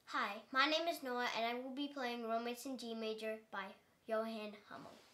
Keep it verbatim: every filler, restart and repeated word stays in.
Hi, my name is Noah and I will be playing Romance in G Major by Johann Hummel.